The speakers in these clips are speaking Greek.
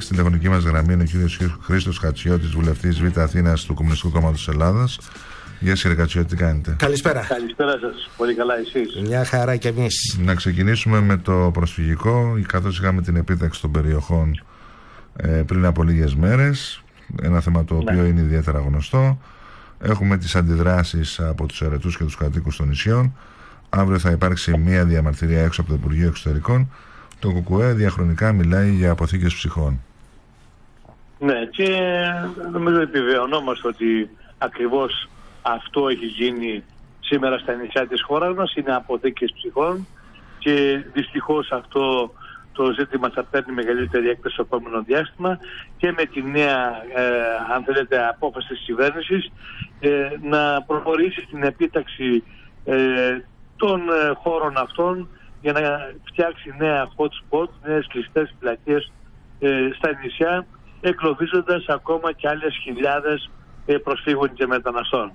στη τηλεφωνική μας γραμμή είναι ο κύριος Χρήστος Χατσιώτης, βουλευτής Β' Αθήνας του Κομμουνιστικού Κόμματος της Ελλάδας. Γεια σας κύριε Χατσιώτη, τι κάνετε? Καλησπέρα. Καλησπέρα σας, πολύ καλά εσείς? Μια χαρά κι εμείς. Να ξεκινήσουμε με το προσφυγικό, καθώς είχαμε την επίταξη των περιοχών πριν από λίγες μέρες. Ένα θέμα το οποίο είναι ιδιαίτερα γνωστό. Έχουμε τις αντιδράσεις από τους αιρετούς και τους κατοίκους των νησιών. Αύριο θα υπάρξει μία διαμαρτυρία έξω από το Υπουργείο Εξωτερικών. Το ΚΚΕ διαχρονικά μιλάει για αποθήκες ψυχών. Ναι, και νομίζω επιβεβαιωνόμαστε ότι ακριβώς αυτό έχει γίνει σήμερα στα νησιά της χώρας μας, είναι αποθήκες ψυχών, και δυστυχώς αυτό το ζήτημα θα παίρνει μεγαλύτερη έκπληξη στο επόμενο διάστημα, και με τη νέα αν θέλετε απόφαση της κυβέρνησης να προχωρήσει στην επίταξη των χώρων αυτών για να φτιάξει νέα hot spot, νέες κλειστές πλατείες στα νησιά, εγκλωβίζοντας ακόμα και άλλες χιλιάδες προσφύγων και μεταναστών.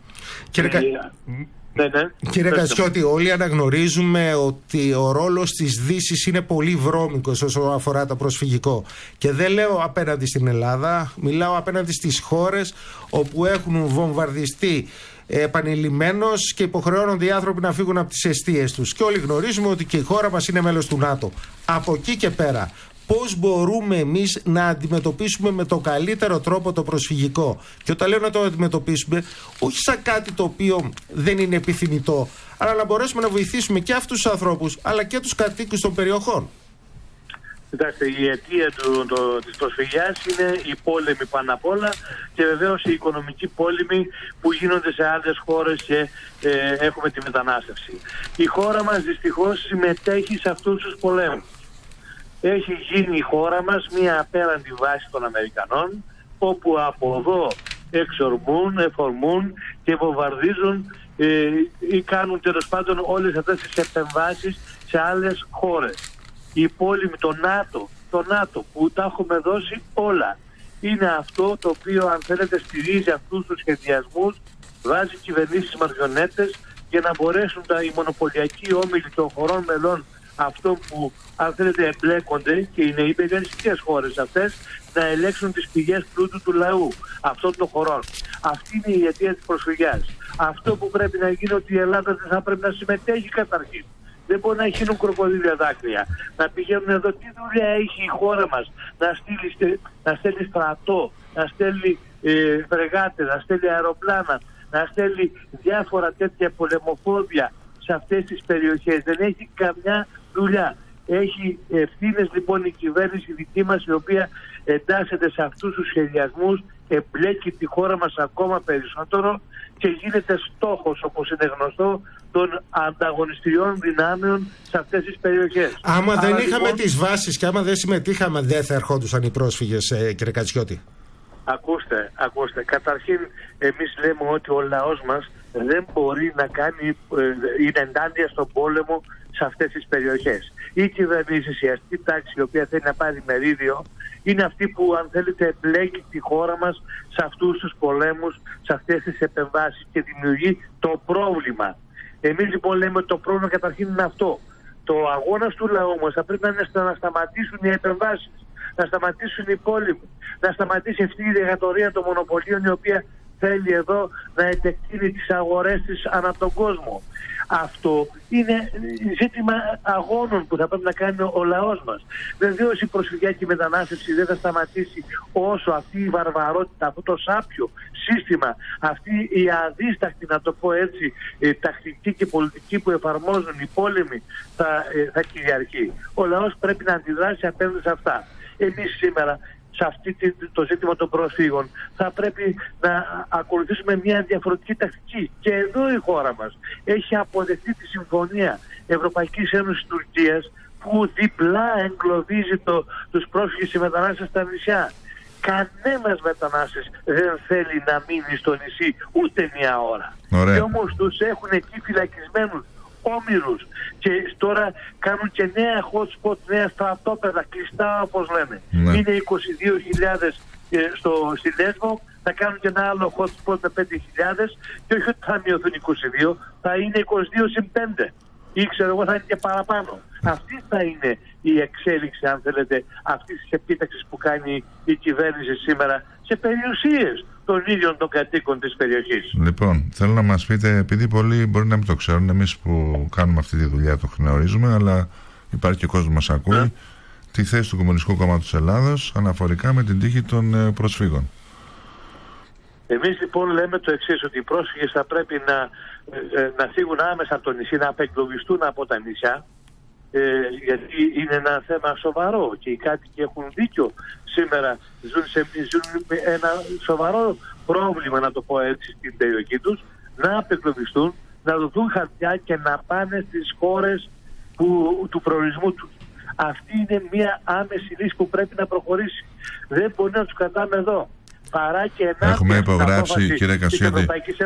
Κύριε Κατσιώτη, όλοι αναγνωρίζουμε ότι ο ρόλος της Δύσης είναι πολύ βρώμικος όσον αφορά το προσφυγικό. Και δεν λέω απέναντι στην Ελλάδα, μιλάω απέναντι στις χώρες όπου έχουν βομβαρδιστεί επανειλημμένως και υποχρεώνονται οι άνθρωποι να φύγουν από τις εστίες τους. Και όλοι γνωρίζουμε ότι και η χώρα μας είναι μέλος του ΝΑΤΟ. Από εκεί και πέρα, πώς μπορούμε εμείς να αντιμετωπίσουμε με το καλύτερο τρόπο το προσφυγικό? Και όταν λέω να το αντιμετωπίσουμε, όχι σαν κάτι το οποίο δεν είναι επιθυμητό, αλλά να μπορέσουμε να βοηθήσουμε και αυτούς τους ανθρώπους, αλλά και τους κατοίκους των περιοχών. Κοιτάξτε, η αιτία της προσφυγιάς είναι οι πόλεμοι πάνω απ' όλα, και βεβαίως οι οικονομικοί πόλεμοι που γίνονται σε άλλες χώρες, και έχουμε τη μετανάστευση. Η χώρα μας δυστυχώς συμμετέχει σε αυτούς τους πολέμους. Έχει γίνει η χώρα μας μια απέραντη βάση των Αμερικανών, όπου από εδώ εξορμούν, εφορμούν και βομβαρδίζουν ή κάνουν τέλος πάντων όλες αυτές τις επεμβάσεις σε άλλες χώρες. Οι πόλεμοι, το ΝΑΤΟ που τα έχουμε δώσει όλα, είναι αυτό το οποίο αν θέλετε στηρίζει αυτούς τους σχεδιασμούς, βάζει κυβερνήσεις μαριονέτες για να μπορέσουν οι μονοπωλιακοί όμιλοι των χωρών μελών, αυτών που αν θέλετε εμπλέκονται, και είναι οι μεγαλιστικές χώρες αυτές, να ελέγξουν τις πηγές πλούτου του λαού αυτών των χωρών. Αυτή είναι η αιτία της προσφυγιάς. Αυτό που πρέπει να γίνει, ότι η Ελλάδα δεν θα πρέπει να συμμετέχει καταρχήν. Δεν μπορεί να χύνουν κροκοδίλια δάκρυα. Να πηγαίνουν εδώ, τι δουλειά έχει η χώρα μας, να στέλνει στρατό, να στέλνει φρεγάτες, να στέλνει αεροπλάνα, να στέλνει διάφορα τέτοια πολεμοφόδια σε αυτές τις περιοχές. Δεν έχει καμιά δουλειά. Έχει ευθύνες λοιπόν η κυβέρνηση δική μας, η οποία εντάσσεται σε αυτούς τους σχεδιασμούς, εμπλέκει τη χώρα μας ακόμα περισσότερο και γίνεται στόχος, όπως είναι γνωστό, των ανταγωνιστριών δυνάμεων σε αυτές τις περιοχές. Άμα δεν είχαμε τις βάσεις και άμα δεν συμμετείχαμε, δεν θα ερχόντουσαν οι πρόσφυγες, κύριε Κατσιώτη? Ακούστε. Καταρχήν, εμείς λέμε ότι ο λαός μας δεν μπορεί να κάνει, είναι ενάντια στον πόλεμο σε αυτές τις περιοχές. Η κυβερνήση, η αστική τάξη, η οποία θέλει να πάρει μερίδιο, είναι αυτή που αν θέλετε εμπλέκει τη χώρα μας σε αυτούς τους πολέμους, σε αυτές τις επεμβάσεις, και δημιουργεί το πρόβλημα. Εμείς λοιπόν λέμε ότι το πρόβλημα καταρχήν είναι αυτό. Το αγώνας του λαού μας θα πρέπει να είναι να σταματήσουν οι επεμβάσεις, να σταματήσουν οι πόλεμοι, να σταματήσει αυτή η δικτατορία των μονοπωλίων, η οποία θέλει εδώ να επεκτείνει τις αγορές της ανά τον κόσμο. Αυτό είναι ζήτημα αγώνων που θα πρέπει να κάνει ο λαός μας. Βεβαίως η προσφυγιακή μετανάστευση δεν θα σταματήσει όσο αυτή η βαρβαρότητα, αυτό το σάπιο σύστημα, αυτή η αδίστακτη, να το πω έτσι, τακτική και πολιτική που εφαρμόζουν οι πόλεμοι θα κυριαρχεί. Ο λαός πρέπει να αντιδράσει απέναντι σε αυτά. Εμείς σήμερα σε αυτό το ζήτημα των προσφύγων θα πρέπει να ακολουθήσουμε μια διαφορετική τακτική. Και εδώ η χώρα μας έχει αποδεχτεί τη συμφωνία Ευρωπαϊκής Ένωσης Τουρκίας, που διπλά εγκλωβίζει τους πρόσφυγες και μετανάστες στα νησιά. Κανένας μετανάστης δεν θέλει να μείνει στο νησί ούτε μια ώρα. Ωραία. Και όμως τους έχουν εκεί φυλακισμένους όμηρους, και τώρα κάνουν και νέα hot spot, νέα στρατόπεδα κλειστά, όπως λέμε. Ναι. Είναι 22.000 στη Λέσβο, θα κάνουν και ένα άλλο hot spot με 5.000, και όχι ότι θα μειωθούν 22, θα είναι 22 συν 5. ή ξέρω εγώ θα είναι και παραπάνω. Αυτή θα είναι η εξέλιξη, αν θέλετε, αυτής της επίταξης που κάνει η κυβέρνηση σήμερα σε περιουσίες των ίδιων των κατοίκων της περιοχής. Λοιπόν, θέλω να μας πείτε, επειδή πολλοί μπορεί να μην το ξέρουν, εμείς που κάνουμε αυτή τη δουλειά το γνωρίζουμε, αλλά υπάρχει και κόσμος που μας ακούει, τη θέση του Κομμουνιστικού Κόμματος Ελλάδος αναφορικά με την τύχη των προσφύγων. Εμείς λοιπόν λέμε το εξής, ότι οι πρόσφυγες θα πρέπει να φύγουν άμεσα από το νησί, να απεγκλωβιστούν από τα νησιά, γιατί είναι ένα θέμα σοβαρό και οι κάτοικοι έχουν δίκιο. Σήμερα ζουν με ένα σοβαρό πρόβλημα, να το πω έτσι, στην περιοχή τους, να απεγκλωβιστούν, να δοθούν χαρτιά και να πάνε στις χώρες του προορισμού τους. Αυτή είναι μια άμεση λύση που πρέπει να προχωρήσει. Δεν μπορεί να τους κρατάμε εδώ. Παρά και έχουμε υπογράψει, κύριε Κασιώτη,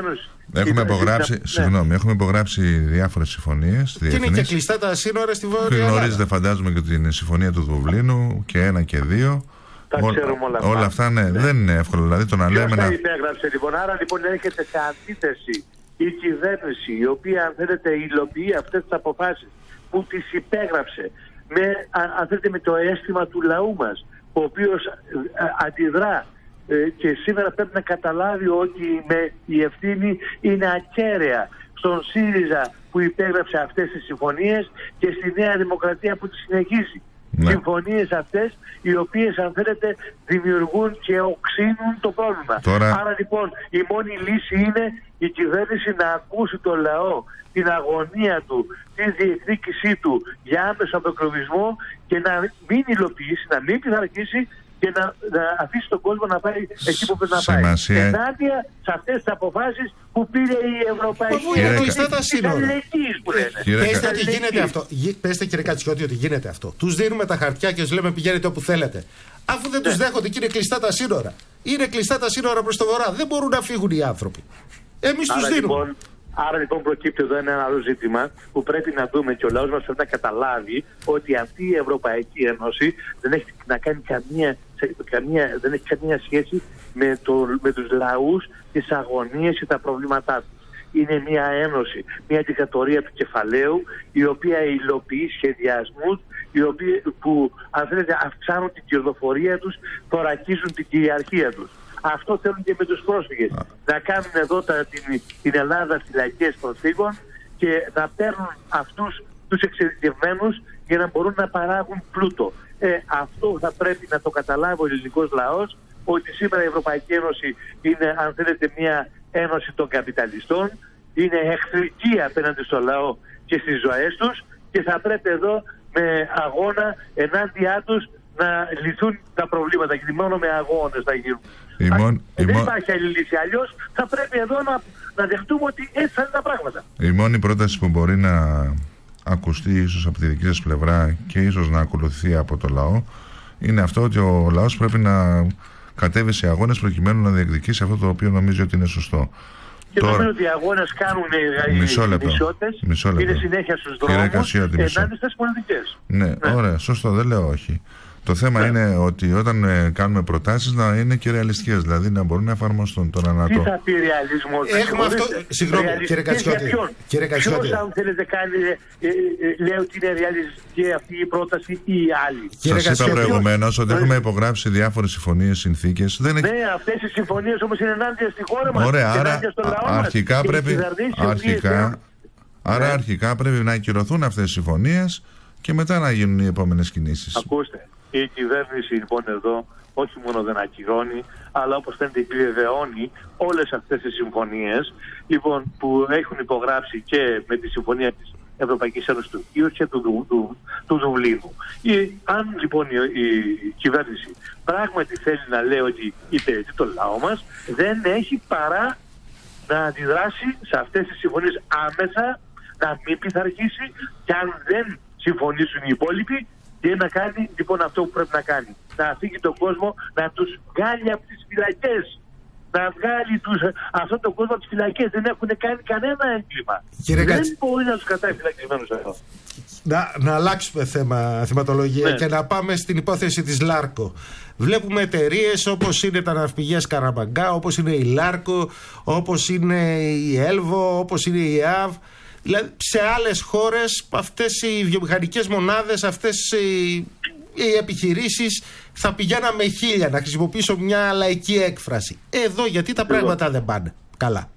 έχουμε υπογράψει διάφορες συμφωνίες. Και είναι και κλειστά τα σύνορα στη Βόρεια Ελλάδα. Γνωρίζετε, φαντάζομαι, και την συμφωνία του Δουβλίνου και 1 και 2. Τα ξέρουμε όλα αυτά, ναι, δεν είναι εύκολο. Δηλαδή το να λέμε να. Υπέγραψε λοιπόν. Άρα λοιπόν έρχεται σε αντίθεση η κυβέρνηση, η οποία, αν θέλετε, υλοποιεί αυτές τις αποφάσεις που τις υπέγραψε αν θέλετε, με το αίσθημα του λαού μας, ο οποίος αντιδρά. Και σήμερα πρέπει να καταλάβει ότι η ευθύνη είναι ακέραια στον ΣΥΡΙΖΑ που υπέγραψε αυτές τις συμφωνίες και στη Νέα Δημοκρατία που τις συνεχίζει. Ναι. Συμφωνίες αυτές οι οποίες, αν θέλετε, δημιουργούν και οξύνουν το πρόβλημα. Άρα λοιπόν η μόνη λύση είναι η κυβέρνηση να ακούσει το λαό, την αγωνία του, τη διεκδίκησή του για άμεσο απεγκλωβισμό και να μην υλοποιήσει, να μην πειθαρχήσει και να αφήσει τον κόσμο να πάει εκεί που πρέπει να πάει. Ενάντια σε αυτές τις αποφάσεις που πήρε η Ευρωπαϊκή Ένωση. Πέστε ότι γίνεται αυτό. Πέστε, κύριε Κατσιώτη, ότι γίνεται αυτό. Τους δίνουμε τα χαρτιά και τους λέμε πηγαίνετε όπου θέλετε. Αφού δεν τους δέχονται και είναι κλειστά τα σύνορα. Είναι κλειστά τα σύνορα προς το βορρά. Δεν μπορούν να φύγουν οι άνθρωποι. Εμείς τους δίνουμε. Άρα λοιπόν προκύπτει εδώ ένα άλλο ζήτημα που πρέπει να δούμε και ο λαός μας πρέπει να καταλάβει ότι αυτή η Ευρωπαϊκή Ένωση δεν έχει να κάνει δεν έχει καμία σχέση με τους λαούς, τις αγωνίες και τα προβλήματά τους. Είναι μια ένωση, μια δικτατορία του κεφαλαίου, η οποία υλοποιεί σχεδιασμούς που, αν θέλετε, αυξάνουν την κερδοφορία τους, θωρακίζουν την κυριαρχία τους. Αυτό θέλουν και με τους πρόσφυγες. Να κάνουν εδώ την Ελλάδα φυλακές προσφύγων και να παίρνουν αυτούς τους εξειδικευμένους για να μπορούν να παράγουν πλούτο. Αυτό θα πρέπει να το καταλάβει ο ελληνικός λαός, ότι σήμερα η Ευρωπαϊκή Ένωση είναι, αν θέλετε, μια ένωση των καπιταλιστών, είναι εχθρική απέναντι στο λαό και στις ζωές τους και θα πρέπει εδώ με αγώνα ενάντια τους να λυθούν τα προβλήματα, γιατί μόνο με αγώνες θα γίνουν. Δεν υπάρχει άλλη λύση. Αλλιώς θα πρέπει εδώ να δεχτούμε ότι έτσι θα είναι τα πράγματα. Η μόνη πρόταση που μπορεί να ακουστεί ίσως από τη δική σας πλευρά και ίσως να ακολουθεί από το λαό είναι αυτό, ότι ο λαός πρέπει να κατέβει σε αγώνες προκειμένου να διεκδικήσει αυτό το οποίο νομίζει ότι είναι σωστό. Και νομίζω ότι οι αγώνες κάνουν οι ισότητες, είναι συνέχεια στους δρόμους ενάντια στις πολιτικές. Ναι, ωραία, σωστό, δεν λέω όχι. Το θέμα είναι ότι όταν κάνουμε προτάσεις να είναι και ρεαλιστικές, δηλαδή να μπορούν να εφαρμοστούν. Τι θα πει ρεαλισμός? Έχουμε αυτό. Συγγνώμη, κύριε Κατσιώτη. Ποιος, αν θέλετε, λέει ότι είναι ρεαλιστική αυτή η πρόταση ή η άλλη? Σας είπα προηγουμένως ότι έχουμε υπογράψει διάφορες συμφωνίες, συνθήκες. Ναι, αυτές οι συμφωνίες όμως είναι ενάντια στη χώρα μας. Ωραία, άρα αρχικά πρέπει. Αρχικά πρέπει να ακυρωθούν αυτές οι συμφωνίες και μετά να γίνουν οι επόμενες κινήσεις. Ακούστε. Η κυβέρνηση λοιπόν εδώ όχι μόνο δεν ακυρώνει, αλλά όπως φαίνεται επιβεβαιώνει όλες αυτές τις συμφωνίες λοιπόν, που έχουν υπογράψει και με τη συμφωνία της Ευρωπαϊκής Ένωσης του Κίου και του Δουβλίνου. Αν λοιπόν η κυβέρνηση πράγματι θέλει να λέει ότι υπηρετεί το λαό μας, δεν έχει παρά να αντιδράσει σε αυτές τις συμφωνίες άμεσα, να μην πειθαρχήσει και αν δεν συμφωνήσουν οι υπόλοιποι, και να κάνει λοιπόν αυτό που πρέπει να κάνει. Να αφήγει τον κόσμο, να τους βγάλει από τις φυλακές. Να βγάλει αυτόν τον κόσμο από τις φυλακές. Δεν έχουν κάνει κανένα έγκλημα. Δεν μπορεί να τους κρατάει φυλακισμένους εδώ. Να αλλάξουμε θεματολογία και να πάμε στην υπόθεση της Λάρκο. Βλέπουμε εταιρείες όπως είναι τα ναυπηγεία Καραμπαγκά, όπως είναι η Λάρκο, όπως είναι η Έλβο, όπως είναι η ΕΑΒ. Δηλαδή σε άλλες χώρες αυτές οι βιομηχανικές μονάδες, αυτές οι επιχειρήσεις θα πηγαίναμε 1000, να χρησιμοποιήσω μια λαϊκή έκφραση. Εδώ γιατί τα πράγματα δεν πάνε καλά?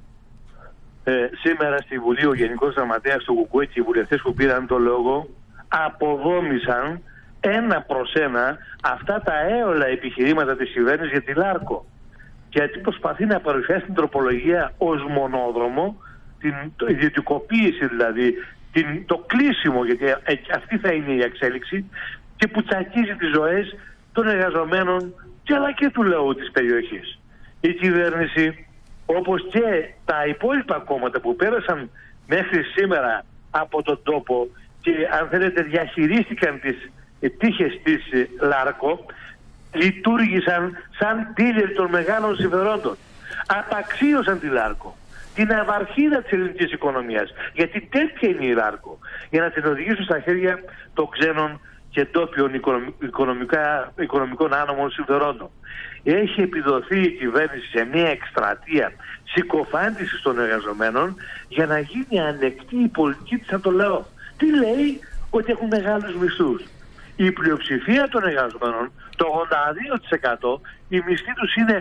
Σήμερα στη Βουλή ο Γενικός Γραμματέας του ΚΚΕ και οι βουλευτές που πήραν το λόγο αποδόμησαν 1 προς 1 αυτά τα έολα επιχειρήματα της κυβέρνησης για τη Λάρκο. Γιατί προσπαθεί να παρουσιάσει την τροπολογία ως μονόδρομο, την ιδιωτικοποίηση δηλαδή, το κλείσιμο, γιατί αυτή θα είναι η εξέλιξη, και που τσακίζει τις ζωές των εργαζομένων και αλλά και του λαού της περιοχής. Η κυβέρνηση, όπως και τα υπόλοιπα κόμματα που πέρασαν μέχρι σήμερα από τον τόπο και αν θέλετε διαχειρίστηκαν τις τύχες της Λάρκο, λειτουργήσαν σαν dealer των μεγάλων συμφερόντων. Απαξίωσαν τη Λάρκο, την ναυαρχίδα της ελληνικής οικονομίας, γιατί τέτοια είναι η Λάρκο, για να την οδηγήσουν στα χέρια των ξένων και ντόπιων οικονομικών άνομων συμφερόντων. Έχει επιδοθεί η κυβέρνηση σε μια εκστρατεία συκοφάντησης των εργαζομένων για να γίνει ανεκτή η πολιτική της από το λαό. Τι λέει? Ότι έχουν μεγάλους μισθούς. Η πλειοψηφία των εργαζομένων, το 82%, η μισθή τους είναι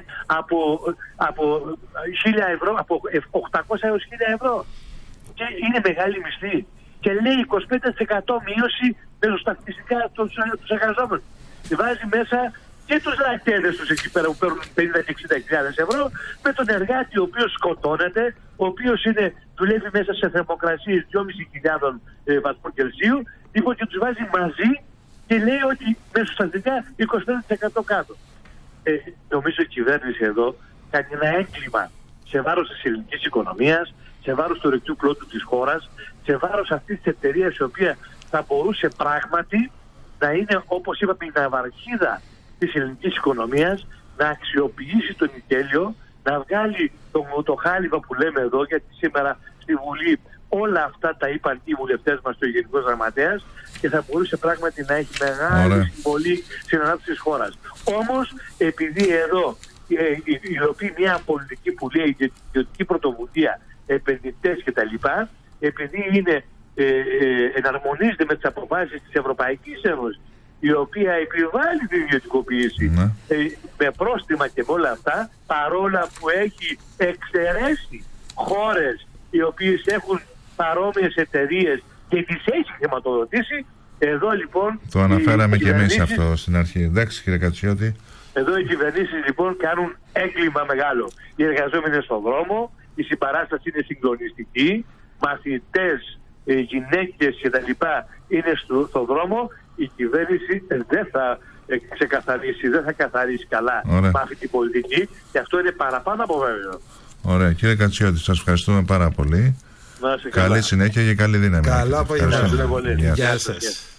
από 1.000 ευρώ, από 800 έως 1.000 ευρώ. Και είναι μεγάλη μισθή. Και λέει 25% μείωση μεσοσταθμιστικά τους εργαζόμενους. Βάζει μέσα και τους ρακέτες τους εκεί πέρα που παίρνουν 50 και 60.000 ευρώ, με τον εργάτη ο οποίος σκοτώνεται, ο οποίος δουλεύει μέσα σε θερμοκρασίες 2.500 βαθμούς Κελσίου, λοιπόν, και τους βάζει μαζί και λέει ότι μεσοσταθμικά 25% κάτω. Νομίζω η κυβέρνηση εδώ κάνει ένα έγκλημα σε βάρος της ελληνικής οικονομίας, σε βάρος του ρεκτού πλότου της χώρας, σε βάρος αυτής της εταιρείας η οποία θα μπορούσε πράγματι να είναι, όπως είπαμε, η ναυαρχίδα της ελληνικής οικονομίας, να αξιοποιήσει τον νικέλιο, να βγάλει το χάλιβα που λέμε εδώ, γιατί σήμερα στη Βουλή όλα αυτά τα είπαν οι βουλευτές μας, ο Γενικός Γραμματέας, και θα μπορούσε πράγματι να έχει μεγάλη συμβολή στην ανάπτυξη της χώρας. Όμως, επειδή εδώ υλοποιεί μια πολιτική που λέει ιδιωτική πρωτοβουλία, επενδυτές κτλ., επειδή εναρμονίζεται με τις αποφάσεις της Ευρωπαϊκής Ένωσης, η οποία επιβάλλει την ιδιωτικοποίηση με πρόστιμα και με όλα αυτά, παρόλα που έχει εξαιρέσει χώρες οι οποίες έχουν παρόμοιες εταιρείες και τις έχει χρηματοδοτήσει, εδώ λοιπόν... Το αναφέραμε και εμείς αυτό στην αρχή. Εντάξει, κύριε Κατσιώτη. Εδώ οι κυβερνήσεις λοιπόν κάνουν έγκλημα μεγάλο. Οι εργαζόμενοι είναι στον δρόμο, η συμπαράσταση είναι συγκλονιστική, μαθητές, γυναίκες κτλ. Είναι στον δρόμο. Η κυβέρνηση δεν θα ξεκαθαρίσει, δεν θα καθαρίσει καλά με αυτή την πολιτική, και αυτό είναι παραπάνω από βέβαιο. Ωραία. Κύριε Κατσιώτη, σας ευχαριστούμε πάρα πολύ. Καλή συνέχεια και καλή δύναμη. Καλό απόγευμα. Γεια σας. Γεια σας.